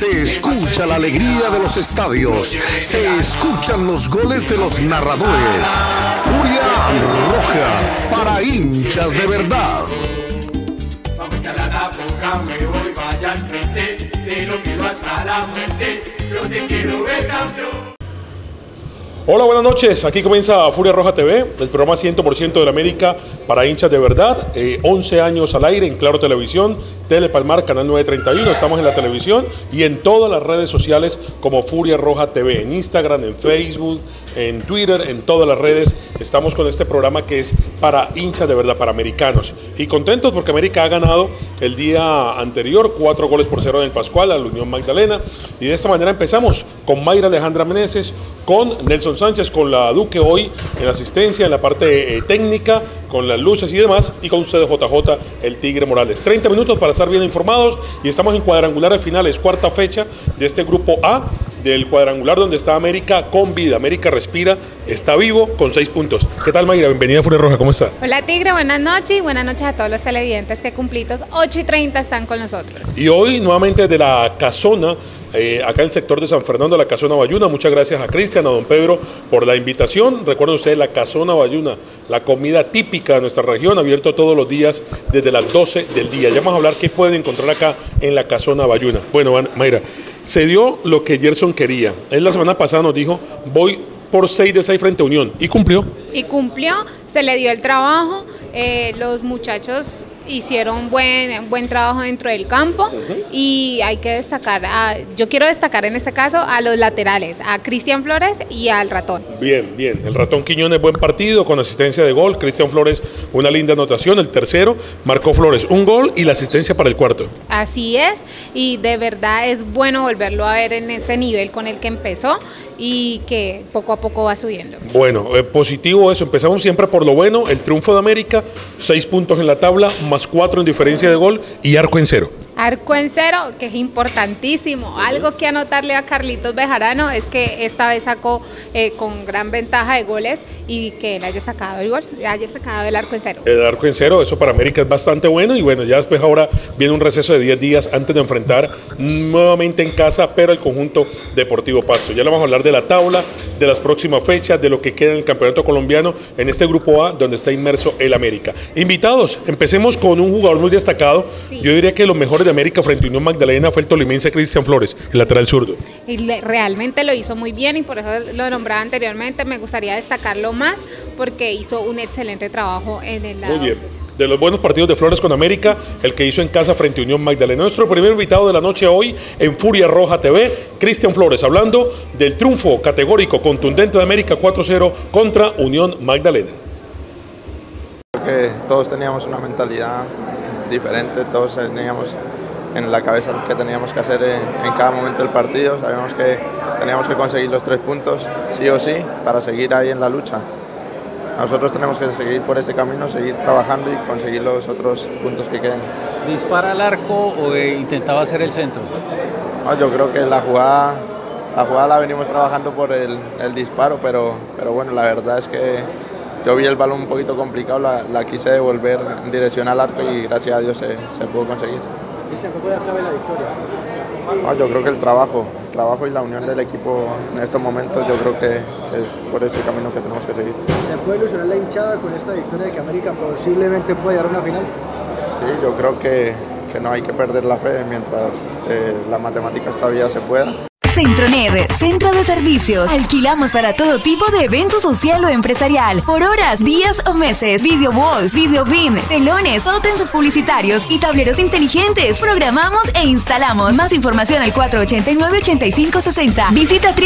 Se escucha la alegría de los estadios, se escuchan los goles de los narradores. Furia Roja, para hinchas de verdad. Vamos a la boca, me voy, vaya al frente, te lo quiero hasta la muerte, yo te quiero ver campeón. Hola, buenas noches. Aquí comienza Furia Roja TV, el programa 100% de la América para hinchas de verdad. 11 años al aire en Claro Televisión, Telepalmar, Canal 931. Estamos en la televisión y en todas las redes sociales como Furia Roja TV, en Instagram, en Facebook, en Twitter, en todas las redes. Estamos con este programa que es para hinchas de verdad, para americanos. Y contentos porque América ha ganado el día anterior 4-0 en el Pascual a la Unión Magdalena. Y de esta manera empezamos con Mayra Alejandra Meneses, con Nelson Sánchez, con la Duque hoy en asistencia, en la parte técnica, con las luces y demás, y con ustedes JJ, el Tigre Morales. 30 minutos para estar bien informados y estamos en cuadrangulares finales, cuarta fecha de este grupo A, del cuadrangular donde está América con vida. América respira, está vivo con 6 puntos. ¿Qué tal, Mayra? Bienvenida a Furia Roja, ¿cómo está? Hola, Tigre, buenas noches y buenas noches a todos los televidentes que cumplidos 8:30 están con nosotros. Y hoy nuevamente de la Casona, acá en el sector de San Fernando, la Casona Bayuna. Muchas gracias a Cristian, a don Pedro por la invitación. Recuerden ustedes la Casona Bayuna, la comida típica de nuestra región, abierto todos los días desde las 12 del día. Ya vamos a hablar qué pueden encontrar acá en la Casona Bayuna. Bueno, Mayra, se dio lo que Gerson quería. Él la semana pasada nos dijo, voy por 6 de 6 frente a Unión. ¿Y cumplió? Y cumplió, se le dio el trabajo, los muchachos hicieron buen trabajo dentro del campo y hay que destacar, yo quiero destacar en este caso a los laterales, a Cristian Flores y al Ratón. Bien, bien, el Ratón Quiñones buen partido con asistencia de gol, Cristian Flores una linda anotación, el tercero marcó Flores un gol y la asistencia para el cuarto. Así es, y de verdad es bueno volverlo a ver en ese nivel con el que empezó y que poco a poco va subiendo. Bueno, positivo eso, empezamos siempre por lo bueno, el triunfo de América, 6 puntos en la tabla, más 4 en diferencia de gol y arco en cero. Arco en cero, que es importantísimo. Algo que anotarle a Carlitos Bejarano es que esta vez sacó con gran ventaja de goles y que él haya sacado el gol, haya sacado el arco en cero. El arco en cero, eso para América es bastante bueno y bueno, ya después ahora viene un receso de 10 días antes de enfrentar nuevamente en casa, pero el conjunto Deportivo Pasto. Ya le vamos a hablar de la tabla, de las próximas fechas, de lo que queda en el campeonato colombiano en este grupo A donde está inmerso el América. Invitados, empecemos con un jugador muy destacado. Sí. Yo diría que los mejores de América frente a Unión Magdalena fue el tolimense Cristian Flores, el lateral zurdo. Y realmente lo hizo muy bien y por eso lo nombraba anteriormente. Me gustaría destacarlo más porque hizo un excelente trabajo en el lado. Muy bien. De los buenos partidos de Flores con América, el que hizo en casa frente a Unión Magdalena. Nuestro primer invitado de la noche hoy en Furia Roja TV, Cristian Flores, hablando del triunfo categórico, contundente de América 4-0 contra Unión Magdalena. Creo que todos teníamos una mentalidad diferente, todos teníamos en la cabeza lo que teníamos que hacer en cada momento del partido. Sabíamos que teníamos que conseguir los 3 puntos, sí o sí, para seguir ahí en la lucha. Nosotros tenemos que seguir por ese camino, seguir trabajando y conseguir los otros puntos que queden. ¿Dispara al arco o intentaba hacer el centro? No, yo creo que la jugada la venimos trabajando por el disparo, pero bueno, la verdad es que yo vi el balón un poquito complicado, la quise devolver en dirección al arco y gracias a Dios se pudo conseguir. Cristian, ¿cuál fue la clave de la victoria? No, yo creo que el trabajo y la unión del equipo en estos momentos, yo creo que es por ese camino que tenemos que seguir. ¿Se puede ilusionar la hinchada con esta victoria de que América posiblemente pueda llegar a una final? Sí, yo creo que no hay que perder la fe mientras las matemáticas todavía se puedan. Centronet, centro de servicios. Alquilamos para todo tipo de evento social o empresarial. Por horas, días o meses. Video walls, video beam, telones, tótems publicitarios y tableros inteligentes. Programamos e instalamos. Más información al 489-8560. Visita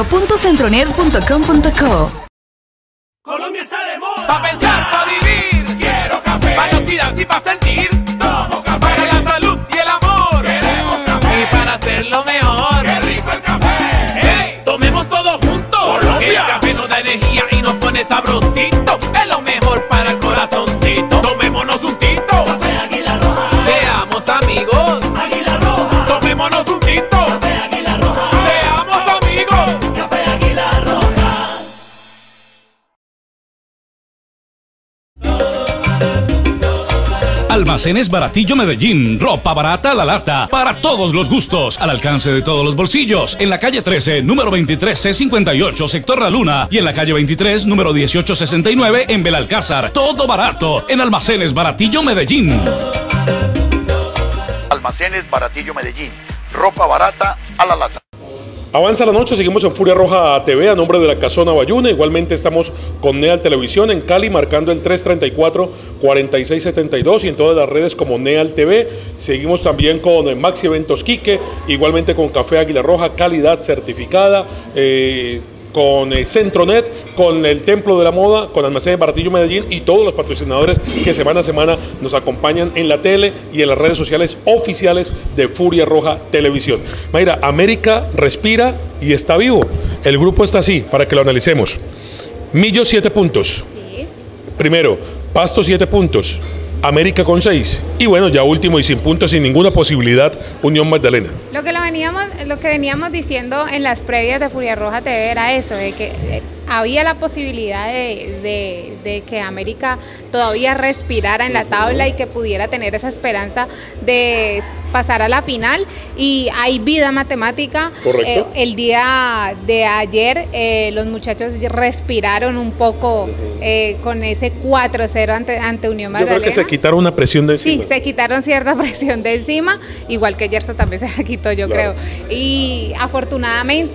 www.centronet.com.co. Colombia está de moda. Pa' pensar, pa' vivir. Quiero café. Pa' identidad y pa' sentir. Tomo café. Para la salud y el amor. Queremos café. Y para hacerlo mejor. Qué rico el café. Hey, tomemos todos juntos. Colombia. El café nos da energía y nos pone sabrosito. Es lo mejor para el corazoncito. Tomémonos un tinto. Café Águila Roja. Seamos amigos. Águila Roja. Tomémonos un tinto. Café Águila Roja. Seamos amigos. Café Águila Roja. Almacenes Baratillo Medellín, ropa barata a la lata, para todos los gustos, al alcance de todos los bolsillos, en la calle 13, número 23C58, sector La Luna, y en la calle 23, número 1869, en Belalcázar. Todo barato, en Almacenes Baratillo Medellín. Almacenes Baratillo Medellín, ropa barata a la lata. Avanza la noche, seguimos en Furia Roja TV a nombre de la Casona Bayuna. Igualmente estamos con Neal Televisión en Cali, marcando el 334-4672 y en todas las redes como Neal TV. Seguimos también con Maxi Eventos Quique, igualmente con Café Águila Roja, calidad certificada, con Centronet, con el Templo de la Moda, con Almacenes Baratillo Medellín y todos los patrocinadores que semana a semana nos acompañan en la tele y en las redes sociales oficiales de Furia Roja Televisión. Mayra, América respira y está vivo. El grupo está así, para que lo analicemos. Millo 7 puntos. Sí. Primero, Pasto 7 puntos. América con 6. Y bueno, ya último y sin puntos, sin ninguna posibilidad, Unión Magdalena. Lo que veníamos diciendo en las previas de Furia Roja TV era eso, de que había la posibilidad de que América todavía respirara en la tabla y que pudiera tener esa esperanza de pasar a la final, y hay vida matemática. Correcto. El día de ayer los muchachos respiraron un poco con ese 4-0 ante Unión Magdalena. Yo creo que se quitaron una presión de encima. Sí, se quitaron cierta presión de encima, igual que Gerson también se la quitó, yo creo. Y afortunadamente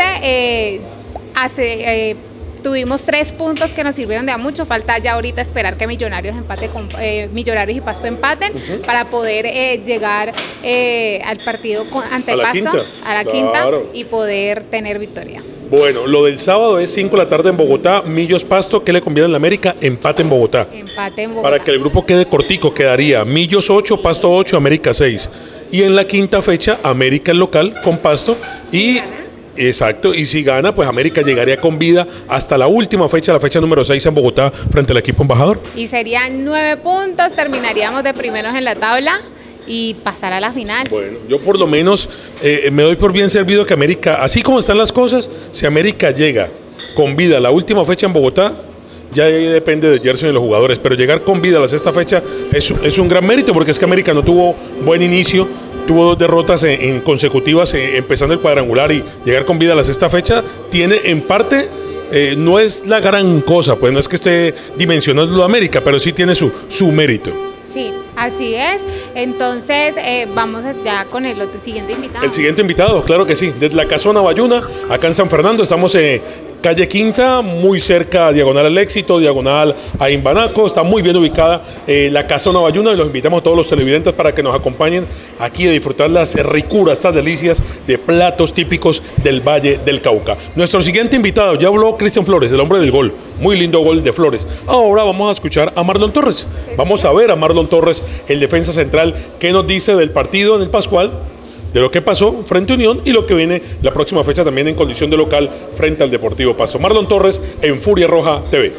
tuvimos 3 puntos que nos sirvieron de a mucho. Falta ya ahorita esperar que Millonarios Millonarios y Pasto empaten para poder llegar al partido ante Pasto, a la quinta, y poder tener victoria. Bueno, lo del sábado es 5 de la tarde en Bogotá, Millos Pasto. ¿Qué le conviene a la América? Empate en Bogotá. Empate en Bogotá. Para que el grupo quede cortico, quedaría Millos 8, Pasto 8, América 6. Y en la quinta fecha, América el local con Pasto y... Exacto, y si gana, pues América llegaría con vida hasta la última fecha, la fecha número 6 en Bogotá, frente al equipo embajador. Y serían 9 puntos, terminaríamos de primeros en la tabla y pasar a la final. Bueno, yo por lo menos me doy por bien servido que América, así como están las cosas, si América llega con vida a la última fecha en Bogotá, ya depende de Gerson y los jugadores, pero llegar con vida a la sexta fecha es un gran mérito, porque es que América no tuvo buen inicio. Tuvo 2 derrotas en consecutivas, empezando el cuadrangular, y llegar con vida a la sexta fecha tiene en parte, no es la gran cosa, pues no es que esté dimensionando América, pero sí tiene su mérito. Sí, así es. Entonces vamos ya con el siguiente invitado. El siguiente invitado, claro que sí, desde la Casona Bayuna, acá en San Fernando, estamos en calle Quinta, muy cerca, diagonal al Éxito, diagonal a Imbanaco. Está muy bien ubicada la Casona Bayuna, y los invitamos a todos los televidentes para que nos acompañen aquí a disfrutar las ricuras, estas delicias de platos típicos del Valle del Cauca. Nuestro siguiente invitado, ya habló Cristian Flores, el hombre del gol. Muy lindo gol de Flores. Ahora vamos a escuchar a Marlon Torres. Vamos a ver a Marlon Torres, el defensa central, qué nos dice del partido en el Pascual, de lo que pasó frente a Unión y lo que viene la próxima fecha también en condición de local frente al Deportivo Pasto. Marlon Torres en Furia Roja TV.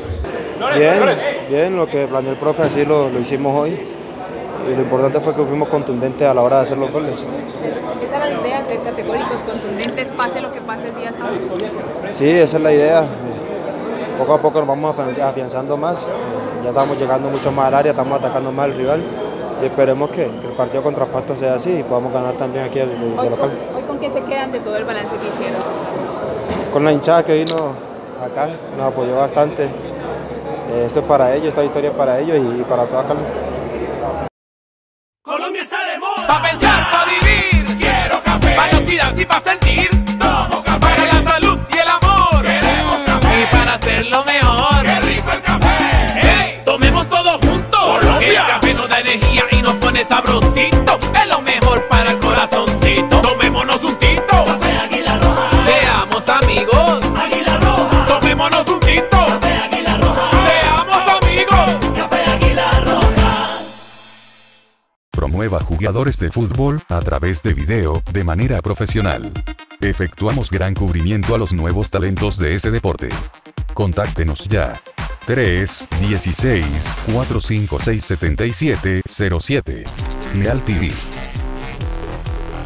Bien, lo que planeó el profe, así lo hicimos hoy. Y lo importante fue que fuimos contundentes a la hora de hacer los goles. Esa era la idea, ser categóricos, contundentes, pase lo que pase el día sábado. Sí, esa es la idea. Poco a poco nos vamos afianzando más. Ya estamos llegando mucho más al área, estamos atacando más al rival. Y esperemos que el partido contra Pasto sea así y podamos ganar también aquí el local. ¿Hoy con qué se quedan de todo el balance que hicieron? Con la hinchada que vino acá, nos apoyó bastante. Esto es para ellos, esta victoria es para ellos y para toda Cali. Colombia está de moda. Pa' pensar, pa' vivir. Quiero café. Pa' activarse y pa' sentir. Tomo café. Para la salud y el amor. Queremos café. Y para hacerlo mejor. Qué rico el café. Hey, tomemos todos juntos. Colombia. El café nos da energía y nos pone sabrosito. Es lo mejor para el corazoncito. Tomémonos un tito. Café Águila Roja. Seamos amigos. Águila Roja. Tomémonos un tito. Café Águila Roja. Seamos amigos. Café Águila Roja. Promueva jugadores de fútbol a través de video de manera profesional. Efectuamos gran cubrimiento a los nuevos talentos de ese deporte. Contáctenos ya. 3-16-456-7707. Neal TV.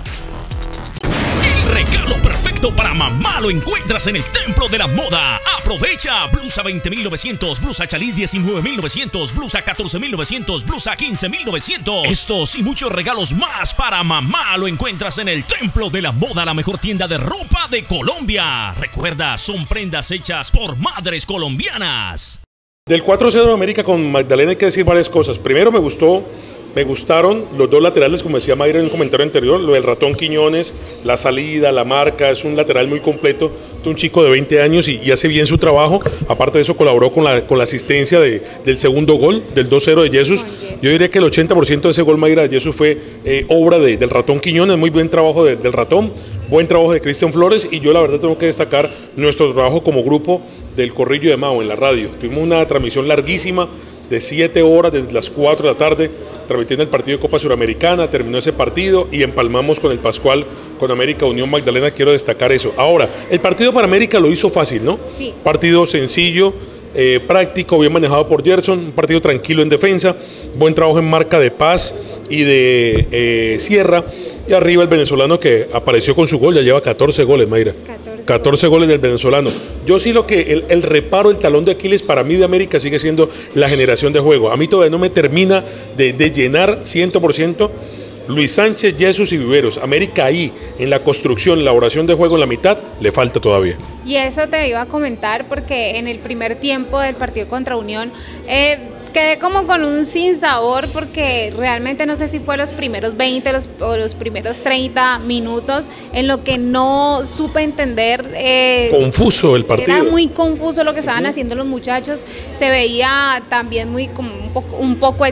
El regalo perfecto para mamá lo encuentras en el Templo de la Moda. Aprovecha blusa 20.900, blusa chalí 19.900, blusa 14.900, blusa 15.900. Estos y muchos regalos más para mamá lo encuentras en el Templo de la Moda, la mejor tienda de ropa de Colombia. Recuerda, son prendas hechas por madres colombianas. Del 4-0 de América con Magdalena hay que decir varias cosas. Primero me gustaron los dos laterales, como decía Mayra en el comentario anterior, lo del Ratón Quiñones, la salida, la marca, es un lateral muy completo, un chico de 20 años y hace bien su trabajo. Aparte de eso colaboró con la asistencia del segundo gol, del 2-0 de Jesús. Yo diría que el 80% de ese gol, Mayra, de Jesús fue obra del Ratón Quiñones, muy buen trabajo del Ratón, buen trabajo de Cristian Flores, y yo la verdad tengo que destacar nuestro trabajo como grupo del Corrillo de Mao en la radio. Tuvimos una transmisión larguísima de 7 horas, desde las 4 de la tarde, transmitiendo el partido de Copa Suramericana. Terminó ese partido y empalmamos con el Pascual, con América Unión Magdalena. Quiero destacar eso. Ahora, el partido para América lo hizo fácil, ¿no? Sí. Partido sencillo, práctico, bien manejado por Gerson, un partido tranquilo en defensa, buen trabajo en marca de Paz y de Sierra. Y arriba el venezolano que apareció con su gol, ya lleva 14 goles, Mayra. 14 goles del venezolano. Yo sí lo que el reparo, el talón de Aquiles para mí de América sigue siendo la generación de juego. A mí todavía no me termina de llenar 100% Luis Sánchez, Jesús y Viveros. América ahí, en la construcción, en la elaboración de juego en la mitad, le falta todavía. Y eso te iba a comentar porque en el primer tiempo del partido contra Unión quedé como con un sinsabor porque realmente no sé si fue los primeros 20 o los primeros 30 minutos en lo que no supe entender. Confuso el partido. Era muy confuso lo que estaban haciendo los muchachos. Se veía también muy como un poco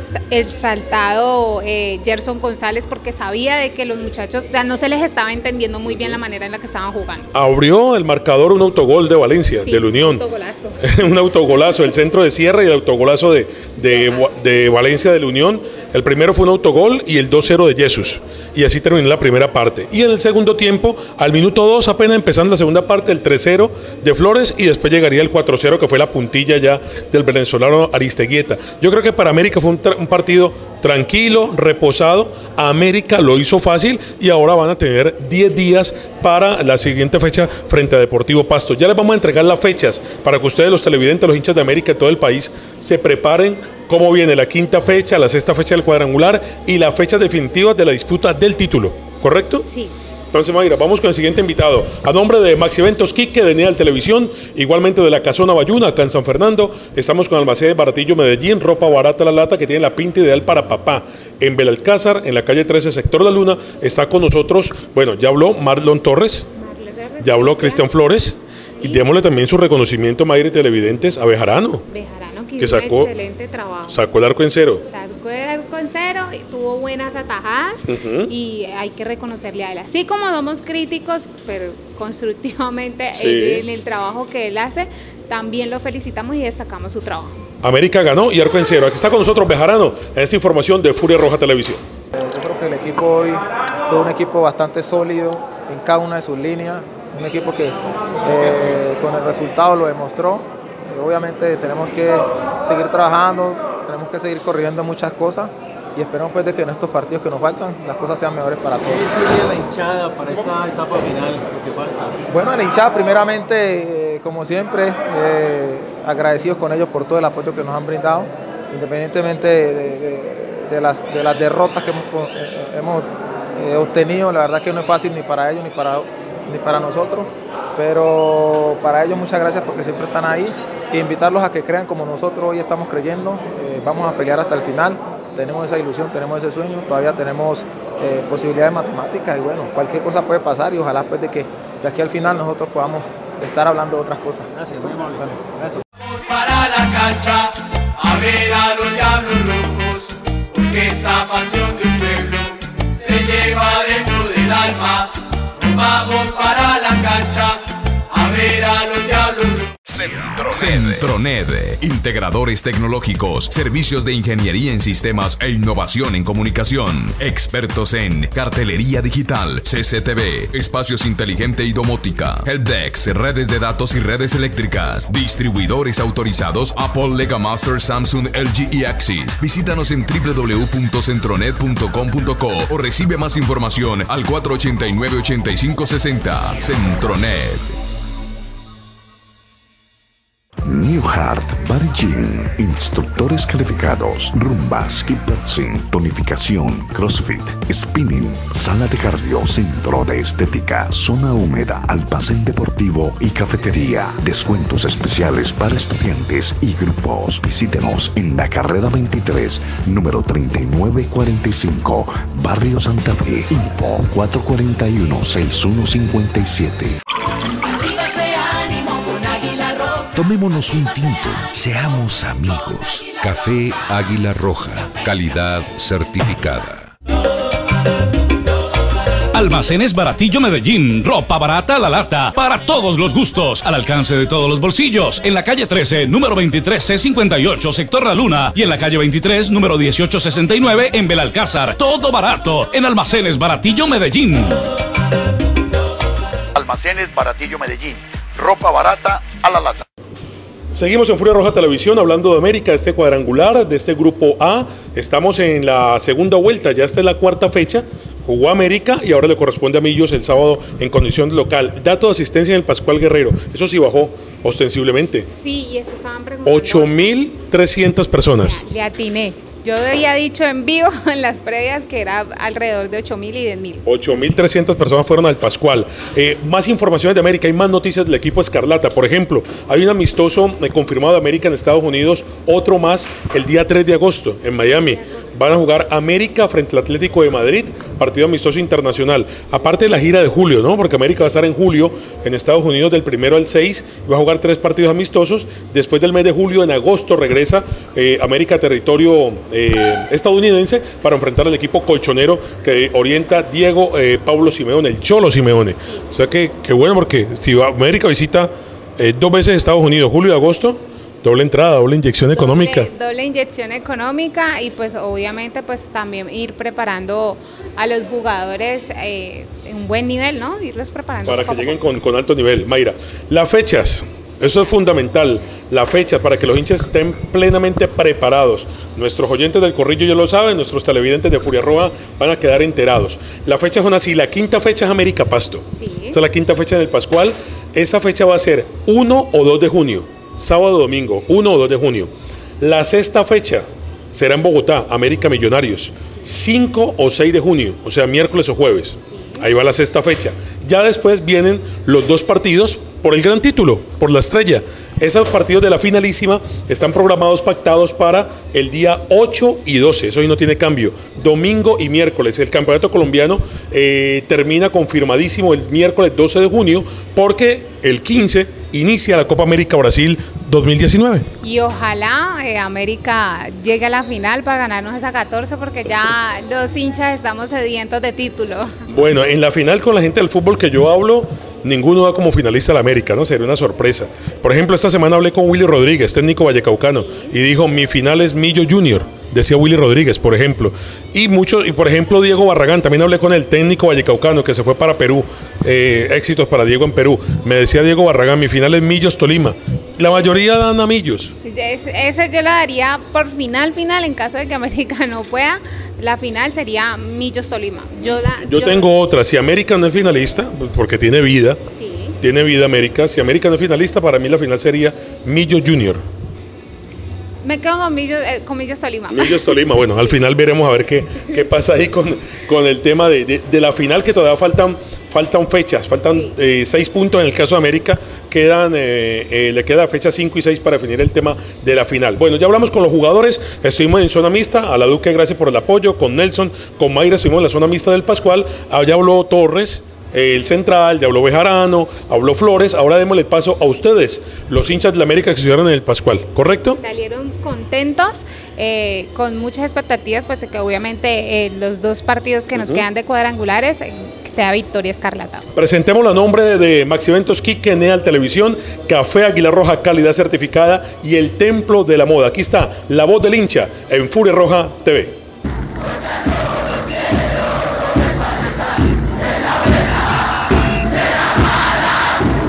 exaltado Gerson González porque sabía de que los muchachos, o sea, no se les estaba entendiendo muy bien la manera en la que estaban jugando. Abrió el marcador un autogol de Valencia, sí, del Unión. Un autogolazo. Un autogolazo, el centro de Sierra y el autogolazo de Valencia de la Unión. El primero fue un autogol y el 2-0 de Jesús. Y así terminó la primera parte. Y en el segundo tiempo, al minuto 2, apenas empezando la segunda parte, el 3-0 de Flores y después llegaría el 4-0 que fue la puntilla ya del venezolano Aristeguieta. Yo creo que para América fue un partido tranquilo, reposado. América lo hizo fácil y ahora van a tener 10 días para la siguiente fecha frente a Deportivo Pasto. Ya les vamos a entregar las fechas para que ustedes, los televidentes, los hinchas de América de todo el país, se preparen cómo viene la quinta fecha, la sexta fecha del cuadrangular y las fechas definitivas de la disputa del título, ¿correcto? Sí. Entonces, Mayra, vamos con el siguiente invitado. A nombre de Maxi Eventos Quique, de Neal Televisión, igualmente de la Casona Bayuna, acá en San Fernando, estamos con Almacén Baratillo Medellín, ropa barata la lata que tiene la pinta ideal para papá. En Belalcázar, en la calle 13, sector La Luna, está con nosotros, bueno, ya habló Marlon Torres, ya habló Cristian Flores, y démosle también su reconocimiento, Mayra y televidentes, a Bejarano. Que sacó, un excelente trabajo. Sacó el arco en cero. Sacó el arco en cero, tuvo buenas atajadas y hay que reconocerle a él. Así como somos críticos, pero constructivamente en el trabajo que él hace, también lo felicitamos y destacamos su trabajo. América ganó y arco en cero. Aquí está con nosotros Bejarano en esta información de Furia Roja Televisión. Yo creo que el equipo hoy fue un equipo bastante sólido en cada una de sus líneas, un equipo que con el resultado lo demostró. Obviamente tenemos que seguir trabajando, tenemos que seguir corrigiendo muchas cosas y esperamos pues de que en estos partidos que nos faltan las cosas sean mejores para todos. ¿Qué sería la hinchada para esta etapa final, lo que falta? Bueno, la hinchada primeramente, como siempre, agradecidos con ellos por todo el apoyo que nos han brindado, independientemente de las derrotas que hemos obtenido. La verdad que no es fácil ni para ellos ni para nosotros, pero para ellos muchas gracias porque siempre están ahí e invitarlos a que crean como nosotros hoy estamos creyendo. Vamos a pelear hasta el final, tenemos esa ilusión, tenemos ese sueño, todavía tenemos posibilidades matemáticas y bueno, cualquier cosa puede pasar y ojalá pues de que de aquí al final nosotros podamos estar hablando de otras cosas. Gracias, muy amable. Bueno, gracias. Para la cancha a ver a los diablos rojos, porque esta pasión de un pueblo se lleva dentro del alma. Vamos para la cancha a ver a los diablos. Centronet, integradores tecnológicos, servicios de ingeniería en sistemas e innovación en comunicación, expertos en cartelería digital, CCTV, espacios inteligente y domótica, helpdesk, redes de datos y redes eléctricas, distribuidores autorizados Apple, Legamaster, Samsung, LG y Axis. Visítanos en www.centronet.com.co o recibe más información al 489-8560. Centronet. New Heart Body Gym, instructores calificados, rumbas, kickboxing, tonificación, crossfit, spinning, sala de cardio, centro de estética, zona húmeda, almacén deportivo y cafetería. Descuentos especiales para estudiantes y grupos. Visítenos en la carrera 23, número 3945, Barrio Santa Fe. Info 441-6157. Tomémonos un tinto, seamos amigos. Café Águila Roja, calidad certificada. Almacenes Baratillo Medellín, ropa barata a la lata, para todos los gustos, al alcance de todos los bolsillos, en la calle 13, número 23C58, sector La Luna, y en la calle 23, número 1869, en Belalcázar, todo barato, en Almacenes Baratillo Medellín. Almacenes Baratillo Medellín, ropa barata a la lata. Seguimos en Furia Roja Televisión hablando de América, de este cuadrangular, de este grupo A. Estamos en la segunda vuelta, ya esta es la cuarta fecha. Jugó América y ahora le corresponde a Millos el sábado en condición de local. Dato de asistencia en el Pascual Guerrero, eso sí bajó ostensiblemente. Sí, y eso estaban preguntando. 8.300 personas. Le atiné. Yo había dicho en vivo en las previas que era alrededor de 8.000 y 10.000. 8.300 personas fueron al Pascual. Más informaciones de América, hay más noticias del equipo Escarlata. Por ejemplo, hay un amistoso confirmado de América en Estados Unidos, otro más el día 3 de agosto en Miami. Van a jugar América frente al Atlético de Madrid, partido amistoso internacional. Aparte de la gira de julio, ¿no? Porque América va a estar en julio en Estados Unidos del 1 al 6 y va a jugar 3 partidos amistosos. Después del mes de julio, en agosto, regresa América a territorio estadounidense para enfrentar al equipo colchonero que orienta Diego Pablo Simeone, el Cholo Simeone. O sea que bueno, porque si América visita 2 veces Estados Unidos, julio y agosto, doble entrada, doble inyección económica. Doble inyección económica y pues obviamente pues también ir preparando a los jugadores en un buen nivel, ¿no? Irlos preparando. Para que lleguen con alto nivel. Mayra, las fechas, eso es fundamental, la fecha para que los hinchas estén plenamente preparados. Nuestros oyentes del Corrillo ya lo saben, nuestros televidentes de Furia Roja van a quedar enterados. Las fechas son así, la quinta fecha es América Pasto. Sí. Esa es la quinta fecha en el Pascual. Esa fecha va a ser 1 o 2 de junio. Sábado, domingo, 1 o 2 de junio. La sexta fecha será en Bogotá, América Millonarios, 5 o 6 de junio, o sea, miércoles o jueves. Sí. Ahí va la sexta fecha. Ya después vienen los 2 partidos por el gran título, por la estrella. Esos partidos de la finalísima están programados, pactados para el día 8 y 12, eso ahí no tiene cambio, domingo y miércoles. El campeonato colombiano termina confirmadísimo el miércoles 12 de junio porque el 15 inicia la Copa América Brasil 2019. Y ojalá América llegue a la final para ganarnos esa 14 porque ya los hinchas estamos sedientos de título. Bueno, en la final con la gente del fútbol que yo hablo, ninguno va como finalista a la América, ¿no? Sería una sorpresa. Por ejemplo, esta semana hablé con Willy Rodríguez, técnico vallecaucano, y dijo, mi final es Millo Junior, decía Willy Rodríguez, por ejemplo. Y por ejemplo, Diego Barragán, también hablé con el técnico vallecaucano que se fue para Perú, éxitos para Diego en Perú. Me decía Diego Barragán, mi final es Millos Tolima. La mayoría dan a Millos. Ese yo la daría por final, en caso de que América no pueda, la final sería Millos Tolima. Yo tengo otra, si América no es finalista, porque tiene vida, sí. Tiene vida América, si América no es finalista, para mí la final sería Millos Junior. Me quedo con Millos Tolima. Millos Tolima, bueno, al final veremos a ver qué pasa ahí con el tema de la final, que todavía faltan fechas, faltan 6 puntos en el caso de América, le queda fecha 5 y 6 para definir el tema de la final. Bueno, ya hablamos con los jugadores, estuvimos en zona mixta, a la Duque gracias por el apoyo, con Nelson, con Mayra estuvimos en la zona mixta del Pascual, allá habló Torres, el central, de habló Bejarano, habló Flores. Ahora démosle paso a ustedes, los hinchas de la América que estuvieron en el Pascual, ¿correcto? Salieron contentos, con muchas expectativas, pues de que obviamente los 2 partidos que nos quedan de cuadrangulares sea victoria escarlata. Presentemos los nombres de Maxiventos Quique, Neal Televisión, Café Águila Roja, calidad certificada, y el Templo de la Moda. Aquí está la voz del hincha en Furia Roja TV.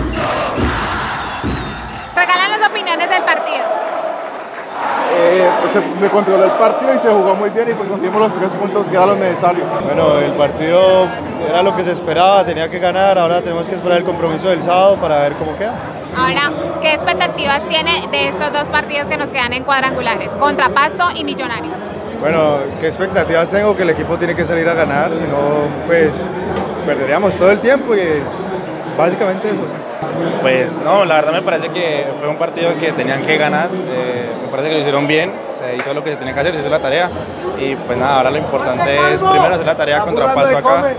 Regalan las opiniones del partido. Pues se controló el partido y se jugó muy bien y pues conseguimos los 3 puntos que era lo necesario. Bueno, el partido era lo que se esperaba, tenía que ganar, ahora tenemos que esperar el compromiso del sábado para ver cómo queda. Ahora, ¿qué expectativas tiene de estos 2 partidos que nos quedan en cuadrangulares, contra Pasto y Millonarios? Bueno, ¿qué expectativas tengo? Que el equipo tiene que salir a ganar, si no, pues perderíamos todo el tiempo y básicamente eso. Pues no, la verdad me parece que fue un partido que tenían que ganar, me parece que lo hicieron bien, se hizo lo que se tenía que hacer, se hizo la tarea y pues nada, ahora lo importante es primero hacer la tarea contra Pasto acá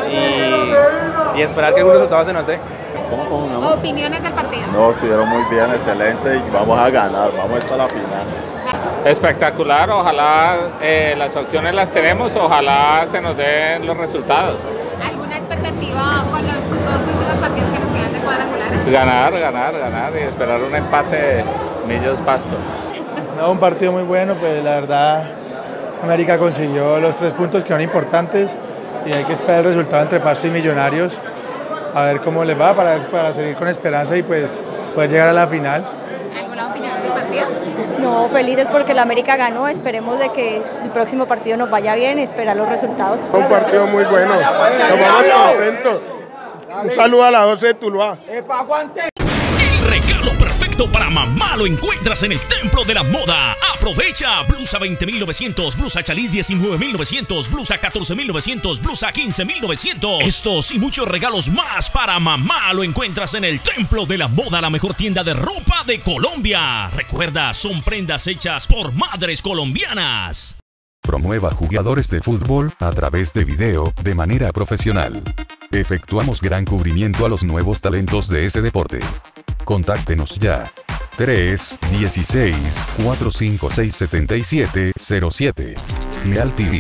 y esperar que algún resultado se nos dé. ¿Opiniones del partido? No, estuvieron muy bien, excelente y vamos a ganar, vamos hasta la final. Espectacular, ojalá las opciones las tenemos, ojalá se nos den los resultados. ¿Alguna expectativa con los 2 últimos partidos que nos quedan de cuadrangulares? Ganar y esperar un empate Millos-Pasto. No, un partido muy bueno, pues la verdad América consiguió los 3 puntos que son importantes y hay que esperar el resultado entre Pasto y Millonarios a ver cómo les va para seguir con esperanza y pues poder llegar a la final. ¿Alguna opinión del partido? No, felices porque la América ganó, esperemos de que el próximo partido nos vaya bien y esperar los resultados. Un partido muy bueno, nos vamos contentos. Un saludo a la 12 de Tuluá. El regalo perfecto para mamá lo encuentras en el Templo de la Moda. Aprovecha blusa 20.900, blusa chalí 19.900, blusa 14.900, blusa 15.900. Estos y muchos regalos más para mamá lo encuentras en el Templo de la Moda, la mejor tienda de ropa de Colombia. Recuerda, son prendas hechas por madres colombianas. Promueva jugadores de fútbol a través de video de manera profesional. Efectuamos gran cubrimiento a los nuevos talentos de ese deporte. Contáctenos ya. 316-456-7707. Leal TV.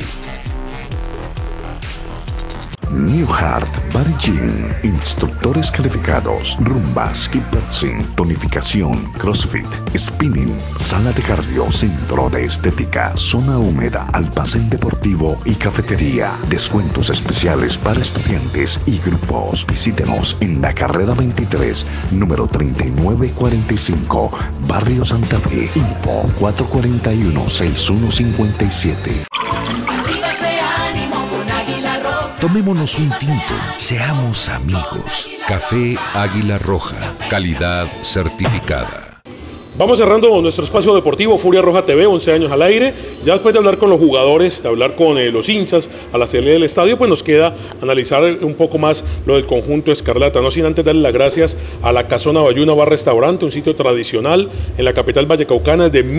New Heart Body Gym, instructores calificados, rumbas, kickboxing, tonificación, crossfit, spinning, sala de cardio, centro de estética, zona húmeda, almacén deportivo y cafetería. Descuentos especiales para estudiantes y grupos. Visítenos en la carrera 23, número 3945, Barrio Santa Fe. Info 441-6157. Tomémonos un tinto, seamos amigos. Café Águila Roja, calidad certificada. Vamos cerrando nuestro espacio deportivo Furia Roja TV, 11 años al aire. Ya después de hablar con los jugadores, de hablar con los hinchas a la salida del estadio, pues nos queda analizar un poco más lo del conjunto Escarlata. No sin antes darle las gracias a la Casona Bayuna Bar Restaurante, un sitio tradicional en la capital vallecaucana de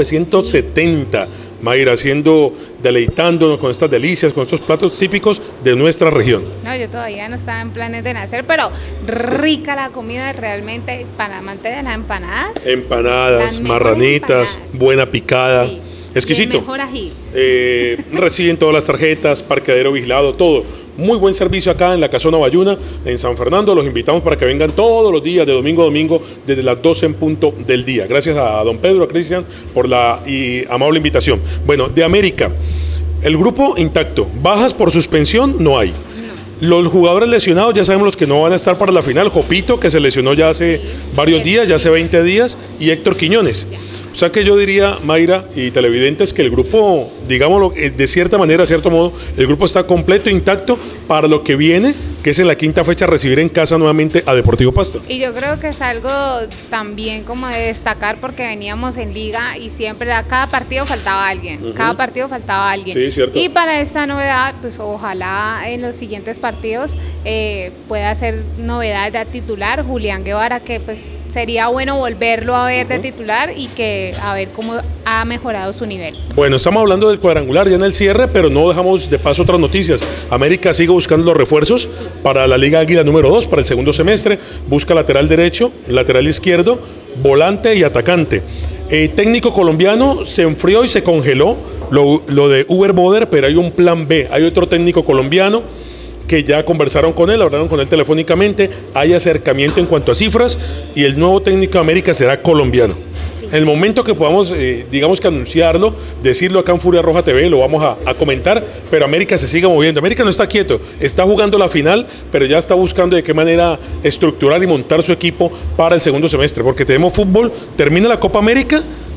1970. Mayra, deleitándonos con estas delicias, con estos platos típicos de nuestra región. No, yo todavía no estaba en planes de nacer, pero rica la comida realmente, para amantes de las empanadas. Empanadas, marranitas, buena picada, sí. Exquisito. Y el mejor ají. Reciben todas las tarjetas, parqueadero vigilado, todo. Muy buen servicio acá en la Casona Bayuna, en San Fernando. Los invitamos para que vengan todos los días, de domingo a domingo, desde las 12 en punto del día. Gracias a don Pedro, a Cristian, por la amable invitación. Bueno, de América, el grupo intacto. Bajas por suspensión no hay. Los jugadores lesionados ya sabemos los que no van a estar para la final. Jopito, que se lesionó ya hace varios días, ya hace 20 días, y Héctor Quiñones. O sea que yo diría, Mayra y televidentes, que el grupo, digámoslo de cierta manera, cierto modo, el grupo está completo, intacto para lo que viene, que es en la quinta fecha recibir en casa nuevamente a Deportivo Pasto. Y yo creo que es algo también como de destacar, porque veníamos en liga y siempre a cada partido faltaba alguien, cada partido faltaba alguien. Sí, cierto. Y para esta novedad, pues ojalá en los siguientes partidos pueda ser novedad de titular Julián Guevara, que pues sería bueno volverlo a ver de titular y que a ver cómo ha mejorado su nivel. Bueno, estamos hablando del cuadrangular ya en el cierre, pero no dejamos de paso otras noticias. América sigue buscando los refuerzos para la Liga Águila número 2 para el segundo semestre. Busca lateral derecho, lateral izquierdo, volante y atacante. Técnico colombiano se enfrió y se congeló lo de Uber Boder, pero hay un plan B. Hay otro técnico colombiano que ya conversaron con él, hablaron con él telefónicamente, hay acercamiento en cuanto a cifras y el nuevo técnico de América será colombiano. En el momento que podamos, digamos que anunciarlo, decirlo acá en Furia Roja TV, lo vamos a comentar, pero América se sigue moviendo. América no está quieto, está jugando la final, pero ya está buscando de qué manera estructurar y montar su equipo para el segundo semestre, porque tenemos fútbol, termina la Copa América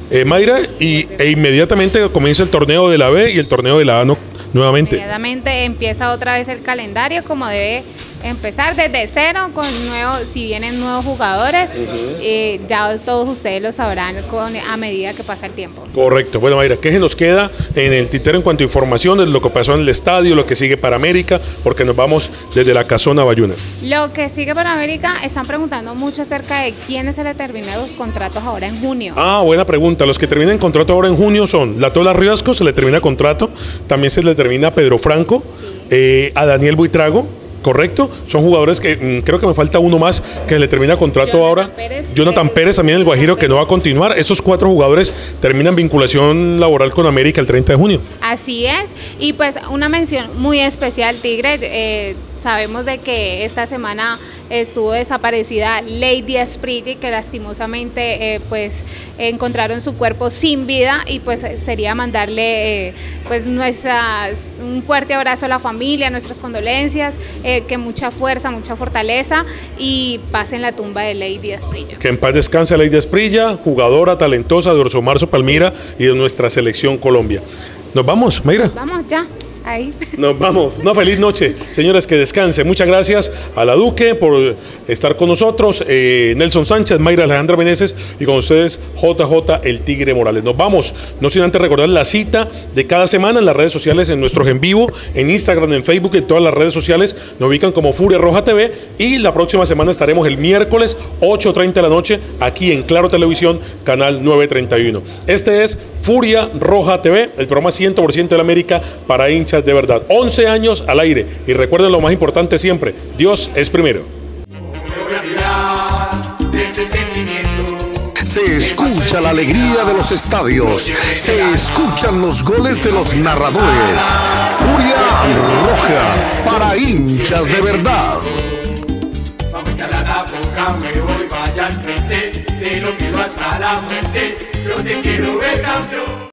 Mayra, e inmediatamente comienza el torneo de la B y el torneo de la A nuevamente. Inmediatamente empieza otra vez el calendario como debe empezar desde cero, con si vienen nuevos jugadores, ya todos ustedes lo sabrán a medida que pasa el tiempo. Correcto. Bueno, Mayra, ¿qué se nos queda en el tintero en cuanto a información de lo que pasó en el estadio, lo que sigue para América? Porque nos vamos desde la casona Bayuna. Lo que sigue para América, están preguntando mucho acerca de quiénes se le terminan los contratos ahora en junio. Ah, buena pregunta. Los que terminan contrato ahora en junio son La Tola Riasco, se le termina contrato, también se le termina a Pedro Franco, a Daniel Buitrago. Correcto, son jugadores que creo que me falta uno más que le termina contrato ahora. Jonathan Pérez también, el Guajiro, que no va a continuar. Esos 4 jugadores terminan vinculación laboral con América el 30 de junio. Así es, y pues una mención muy especial, Tigre. Sabemos de que esta semana estuvo desaparecida Lady Asprilla, que lastimosamente pues encontraron su cuerpo sin vida, y pues sería mandarle pues un fuerte abrazo a la familia, nuestras condolencias, que mucha fuerza, mucha fortaleza, y paz en la tumba de Lady Asprilla. Que en paz descanse Lady Asprilla, jugadora talentosa de Orso Marzo Palmira y de nuestra selección Colombia. Nos vamos, Mayra. Vamos ya. Ahí. Nos vamos. Una feliz noche, señores, que descanse. Muchas gracias a la Duque por estar con nosotros, Nelson Sánchez, Mayra Alejandra Meneses, y con ustedes JJ el Tigre Morales. Nos vamos, no sin antes recordar la cita de cada semana en las redes sociales, en nuestros en vivo, en Instagram, en Facebook, en todas las redes sociales. Nos ubican como Furia Roja TV, y la próxima semana estaremos el miércoles 8:30 de la noche aquí en Claro Televisión, canal 931. Este es Furia Roja TV, el programa 100% de la América para hinchas de verdad. 11 años al aire, y recuerden lo más importante siempre: Dios es primero. Se escucha la alegría de los estadios, se escuchan los goles de los narradores. Furia Roja para hinchas de verdad. Vamos a la boca, me voy, vaya al frente, te lo pido hasta la muerte, yo te quiero ver campeón.